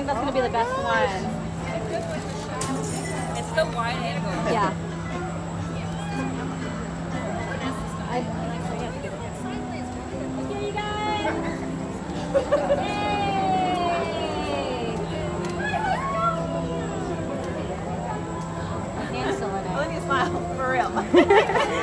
think that's gonna be the best one. It's the wide angle. Yeah. Okay, you guys. Yay! I need to smile, for real.